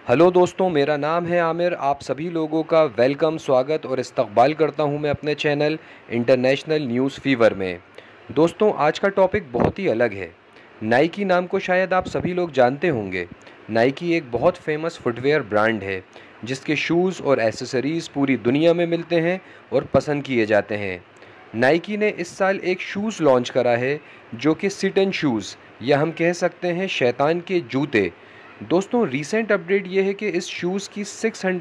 Hello दोस्तों, मेरा नाम है आमिर। आप सभी लोगों का वेलकम, स्वागत और इस्तकबाल करता हूं मैं अपने चैनल इंटरनेशनल न्यूज़ फीवर में। दोस्तों, आज का टॉपिक बहुत ही अलग है। नाइकी नाम को शायद आप सभी लोग जानते होंगे। नाइकी एक बहुत फेमस फुटवेयर ब्रांड है जिसके शूज़ और एसेसरीज़ पूरी दुनिया में मिलते हैं और पसंद किए जाते हैं। नाइकी ने इस साल एक शूज़ लॉन्च करा है जो कि सिटन शूज़ या हम कह सकते हैं शैतान के जूते। दोस्तों, रीसेंट अपडेट ये है कि इस शूज़ की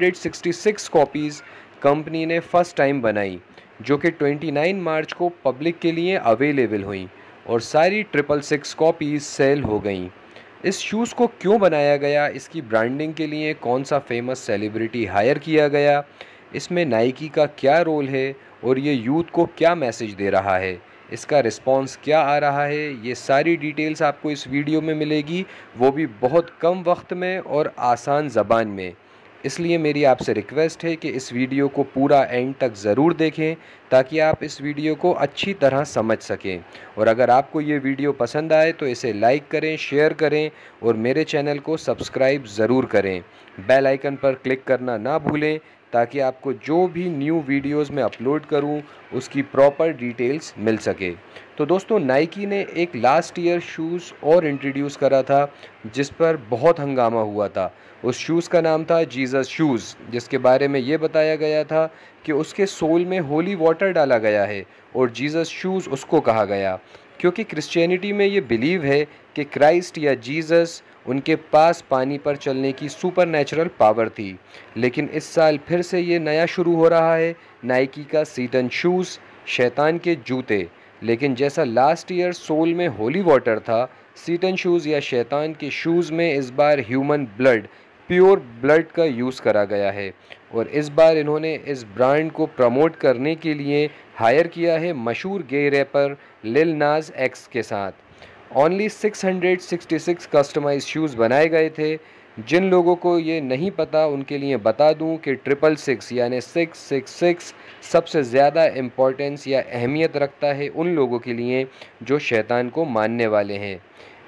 666 कॉपीज़ कंपनी ने फ़र्स्ट टाइम बनाई, जो कि 29 मार्च को पब्लिक के लिए अवेलेबल हुई और सारी 666 कॉपीज़ सेल हो गईं। इस शूज़ को क्यों बनाया गया, इसकी ब्रांडिंग के लिए कौन सा फेमस सेलिब्रिटी हायर किया गया, इसमें नाइकी का क्या रोल है और ये यूथ को क्या मैसेज दे रहा है, इसका रिस्पॉन्स क्या आ रहा है, ये सारी डिटेल्स आपको इस वीडियो में मिलेगी, वो भी बहुत कम वक्त में और आसान ज़बान में। इसलिए मेरी आपसे रिक्वेस्ट है कि इस वीडियो को पूरा एंड तक ज़रूर देखें ताकि आप इस वीडियो को अच्छी तरह समझ सकें। और अगर आपको ये वीडियो पसंद आए तो इसे लाइक करें, शेयर करें और मेरे चैनल को सब्सक्राइब ज़रूर करें। बेल आइकन पर क्लिक करना ना भूलें ताकि आपको जो भी न्यू वीडियोस मैं अपलोड करूं उसकी प्रॉपर डिटेल्स मिल सके। तो दोस्तों, नाइकी ने एक लास्ट ईयर शूज़ और इंट्रोड्यूस करा था जिस पर बहुत हंगामा हुआ था। उस शूज़ का नाम था जीसस शूज़, जिसके बारे में ये बताया गया था कि उसके सोल में होली वाटर डाला गया है और जीसस शूज़ उसको कहा गया क्योंकि क्रिश्चियनिटी में ये बिलीव है कि क्राइस्ट या जीसस उनके पास पानी पर चलने की सुपर नेचुरल पावर थी। लेकिन इस साल फिर से ये नया शुरू हो रहा है, नाइकी का सीटन शूज़, शैतान के जूते। लेकिन जैसा लास्ट ईयर सोल में होली वाटर था, सीटन शूज़ या शैतान के शूज़ में इस बार ह्यूमन ब्लड, प्योर ब्लड का यूज़ करा गया है। और इस बार इन्होंने इस ब्रांड को प्रमोट करने के लिए हायर किया है मशहूर गे रैपर लिल नाज एक्स के साथ। ओनली 666 कस्टमाइज शूज़ बनाए गए थे। जिन लोगों को ये नहीं पता उनके लिए बता दूं कि 666 यानी 666 सबसे ज़्यादा इम्पोर्टेंस या अहमियत रखता है उन लोगों के लिए जो शैतान को मानने वाले हैं।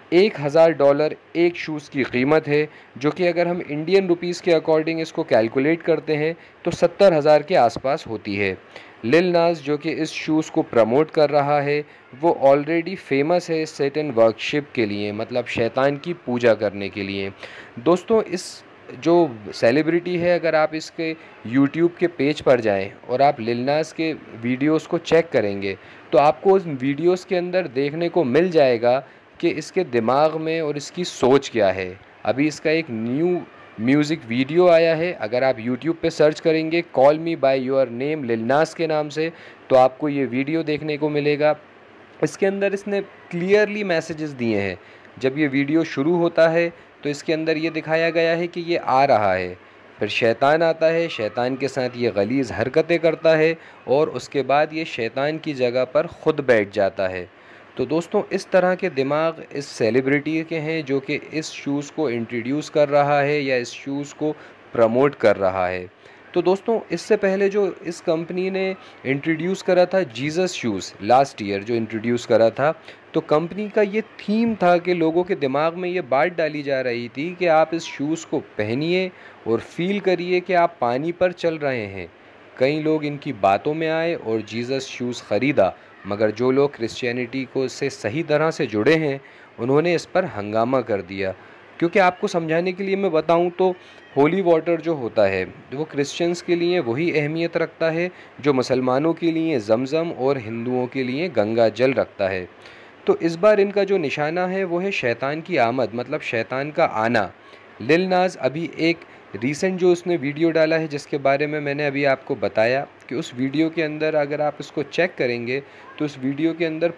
$1000 एक शूज़ की कीमत है, जो कि अगर हम इंडियन रुपीस के अकॉर्डिंग इसको कैलकुलेट करते हैं तो 70,000 के आसपास होती है। लिल नाज जो कि इस शूज़ को प्रमोट कर रहा है वो ऑलरेडी फेमस है सैटन वर्शिप के लिए, मतलब शैतान की पूजा करने के लिए। दोस्तों, इस जो सेलिब्रिटी है, अगर आप इसके यूट्यूब के पेज पर जाएं और आप लिल नाज के वीडियोस को चेक करेंगे तो आपको उस वीडियोस के अंदर देखने को मिल जाएगा कि इसके दिमाग में और इसकी सोच क्या है। अभी इसका एक न्यू म्यूज़िक वीडियो आया है, अगर आप यूट्यूब पे सर्च करेंगे call me by your name Lil Nas के नाम से तो आपको ये वीडियो देखने को मिलेगा। इसके अंदर इसने क्लियरली मैसेजेस दिए हैं। जब ये वीडियो शुरू होता है तो इसके अंदर ये दिखाया गया है कि ये आ रहा है, फिर शैतान आता है, शैतान के साथ ये गलीज़ हरकतें करता है और उसके बाद ये शैतान की जगह पर ख़ुद बैठ जाता है। तो दोस्तों, इस तरह के दिमाग इस सेलिब्रिटी के हैं जो कि इस शूज़ को इंट्रोड्यूस कर रहा है या इस शूज़ को प्रमोट कर रहा है। तो दोस्तों, इससे पहले जो इस कंपनी ने इंट्रोड्यूस करा था जीसस शूज़, लास्ट ईयर जो इंट्रोड्यूस करा था, तो कंपनी का ये थीम था कि लोगों के दिमाग में ये बात डाली जा रही थी कि आप इस शूज़ को पहनिए और फील करिए कि आप पानी पर चल रहे हैं। कई लोग इनकी बातों में आए और जीसस शूज़ ख़रीदा, मगर जो लोग क्रिश्चियनिटी को से सही तरह से जुड़े हैं उन्होंने इस पर हंगामा कर दिया। क्योंकि आपको समझाने के लिए मैं बताऊं तो होली वाटर जो होता है वो क्रिश्चियंस के लिए वही अहमियत रखता है जो मुसलमानों के लिए ज़मज़म और हिंदुओं के लिए गंगा जल रखता है। तो इस बार इनका जो निशाना है वो है शैतान की आमद, मतलब शैतान का आना। लिल नाज अभी एक रीसेंट जो उसने वीडियो डाला है जिसके बारे में मैंने अभी आपको बताया कि उस वीडियो के अंदर अगर आप इसको चेक करेंगे तो उस वीडियो के अंदर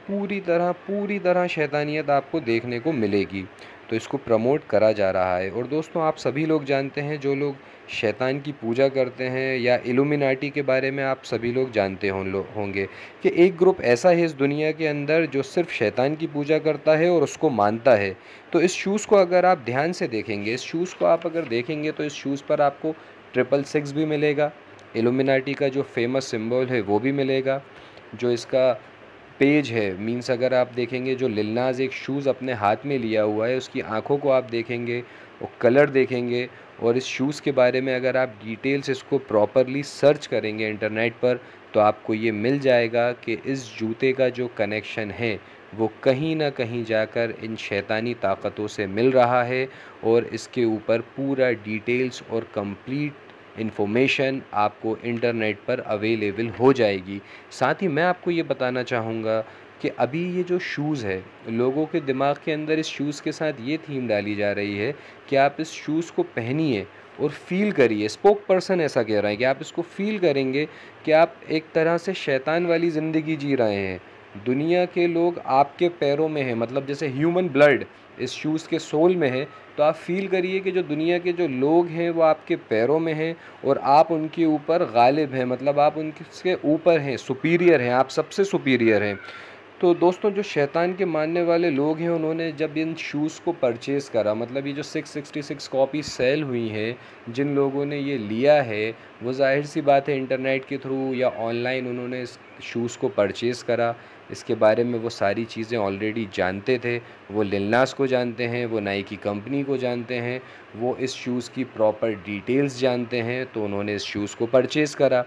पूरी तरह शैतानियत आपको देखने को मिलेगी। तो इसको प्रमोट करा जा रहा है। और दोस्तों, आप सभी लोग जानते हैं, जो लोग शैतान की पूजा करते हैं या इल्यूमिनाटी के बारे में आप सभी लोग जानते होंगे कि एक ग्रुप ऐसा है इस दुनिया के अंदर जो सिर्फ शैतान की पूजा करता है और उसको मानता है। तो इस शूज़ को अगर आप ध्यान से देखेंगे, इस शूज़ को आप अगर देखेंगे तो इस शूज़ पर आपको 666 भी मिलेगा, इल्यूमिनाटी का जो फेमस सिंबल है वो भी मिलेगा, जो इसका पेज है, मीन्स अगर आप देखेंगे जो लिल नाज़ एक शूज़ अपने हाथ में लिया हुआ है, उसकी आँखों को आप देखेंगे और कलर देखेंगे और इस शूज़ के बारे में अगर आप डिटेल्स इसको प्रॉपरली सर्च करेंगे इंटरनेट पर, तो आपको ये मिल जाएगा कि इस जूते का जो कनेक्शन है वो कहीं ना कहीं जाकर इन शैतानी ताकतों से मिल रहा है और इसके ऊपर पूरा डिटेल्स और कंप्लीट इन्फॉर्मेशन आपको इंटरनेट पर अवेलेबल हो जाएगी। साथ ही मैं आपको ये बताना चाहूँगा कि अभी ये जो शूज़ है, लोगों के दिमाग के अंदर इस शूज़ के साथ ये थीम डाली जा रही है कि आप इस शूज़ को पहनिए और फ़ील करिए। स्पोक पर्सन ऐसा कह रहा है कि आप इसको फ़ील करेंगे कि आप एक तरह से शैतान वाली ज़िंदगी जी रहे हैं। दुनिया के लोग आपके पैरों में हैं, मतलब जैसे ह्यूमन ब्लड इस शूज़ के सोल में है, तो आप फ़ील करिए कि जो दुनिया के जो लोग हैं वो आपके पैरों में हैं और आप उनके ऊपर गालिब हैं, मतलब आप उनके ऊपर हैं, सुपीरियर हैं, आप सबसे सुपीरियर हैं। तो दोस्तों, जो शैतान के मानने वाले लोग हैं, उन्होंने जब इन शूज़ को परचेज़ करा, मतलब ये जो 666 कॉपी सेल हुई हैं, जिन लोगों ने ये लिया है वो ज़ाहिर सी बात है इंटरनेट के थ्रू या ऑनलाइन उन्होंने इस शूज़ को परचेज़ करा। इसके बारे में वो सारी चीज़ें ऑलरेडी जानते थे, वो लिल नाज़ को जानते हैं, वो नाइकी कंपनी को जानते हैं, वो इस शूज़ की प्रॉपर डिटेल्स जानते हैं, तो उन्होंने इस शूज़ को परचेज़ करा।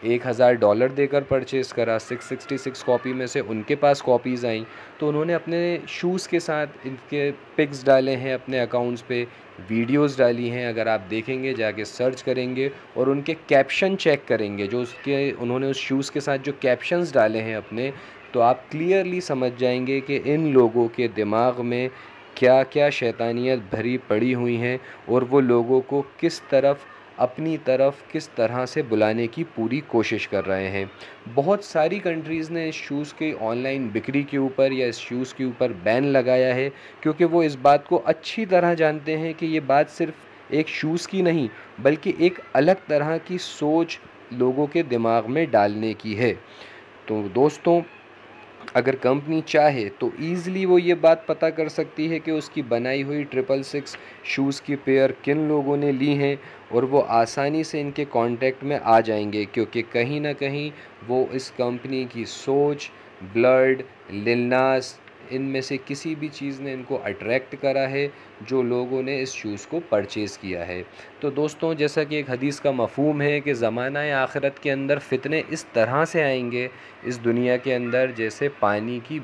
$1000 देकर परचेज़ करा। 666 कॉपी में से उनके पास कॉपीज़ आईं, तो उन्होंने अपने शूज़ के साथ इनके पिक्स डाले हैं अपने अकाउंट्स पे, वीडियोस डाली हैं। अगर आप देखेंगे, जाके सर्च करेंगे और उनके कैप्शन चेक करेंगे, जो उसके उन्होंने उस शूज़ के साथ जो कैप्शंस डाले हैं अपने, तो आप क्लियरली समझ जाएंगे कि इन लोगों के दिमाग में क्या क्या शैतानियत भरी पड़ी हुई हैं और वो लोगों को किस तरफ अपनी तरफ किस तरह से बुलाने की पूरी कोशिश कर रहे हैं। बहुत सारी कंट्रीज़ ने इस शूज़ के ऑनलाइन बिक्री के ऊपर या इस शूज़ के ऊपर बैन लगाया है, क्योंकि वो इस बात को अच्छी तरह जानते हैं कि ये बात सिर्फ़ एक शूज़ की नहीं, बल्कि एक अलग तरह की सोच लोगों के दिमाग में डालने की है। तो दोस्तों, अगर कंपनी चाहे तो ईज़िली वो ये बात पता कर सकती है कि उसकी बनाई हुई 666 शूज़ की पेयर किन लोगों ने ली हैं और वो आसानी से इनके कांटेक्ट में आ जाएंगे, क्योंकि कहीं ना कहीं वो इस कंपनी की सोच, ब्लड, लिल नाज़, इनमें से किसी भी चीज़ ने इनको अट्रैक्ट करा है जो लोगों ने इस शूज़ को परचेज़ किया है। तो दोस्तों, जैसा कि एक हदीस का मफ़हूम है कि ज़माना आखिरत के अंदर फ़ितने इस तरह से आएंगे इस दुनिया के अंदर जैसे पानी की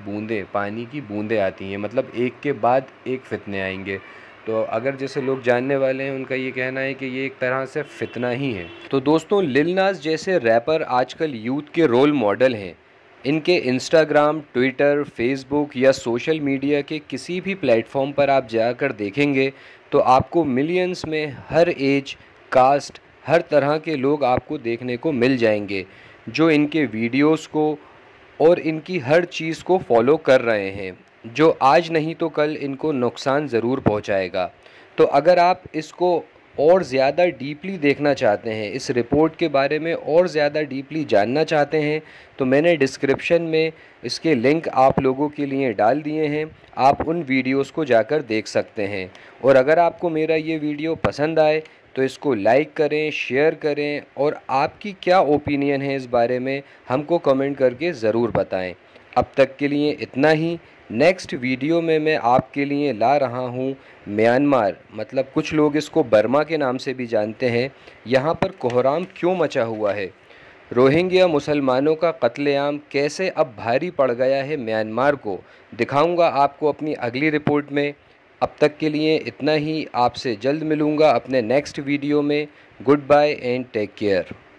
बूंदें आती हैं, मतलब एक के बाद एक फ़ितने आएंगे। तो अगर जैसे लोग जानने वाले हैं, उनका ये कहना है कि ये एक तरह से फ़ितना ही है। तो दोस्तों, लिल नाज़ जैसे रैपर आजकल यूथ के रोल मॉडल हैं। इनके इंस्टाग्राम, ट्विटर, फेसबुक या सोशल मीडिया के किसी भी प्लेटफॉर्म पर आप जाकर देखेंगे तो आपको मिलियंस में हर एज, कास्ट, हर तरह के लोग आपको देखने को मिल जाएंगे जो इनके वीडियोस को और इनकी हर चीज़ को फॉलो कर रहे हैं, जो आज नहीं तो कल इनको नुकसान ज़रूर पहुंचाएगा। तो अगर आप इसको और ज़्यादा डीपली देखना चाहते हैं, इस रिपोर्ट के बारे में और ज़्यादा डीपली जानना चाहते हैं, तो मैंने डिस्क्रिप्शन में इसके लिंक आप लोगों के लिए डाल दिए हैं। आप उन वीडियोस को जाकर देख सकते हैं। और अगर आपको मेरा ये वीडियो पसंद आए तो इसको लाइक करें, शेयर करें और आपकी क्या ओपिनियन है इस बारे में हमको कमेंट करके ज़रूर बताएं। अब तक के लिए इतना ही। नेक्स्ट वीडियो में मैं आपके लिए ला रहा हूँ म्यांमार, मतलब कुछ लोग इसको बर्मा के नाम से भी जानते हैं। यहाँ पर कोहराम क्यों मचा हुआ है, रोहिंग्या मुसलमानों का कत्लेआम कैसे अब भारी पड़ गया है म्यांमार को, दिखाऊंगा आपको अपनी अगली रिपोर्ट में। अब तक के लिए इतना ही। आपसे जल्द मिलूँगा अपने नेक्स्ट वीडियो में। Goodbye and take care.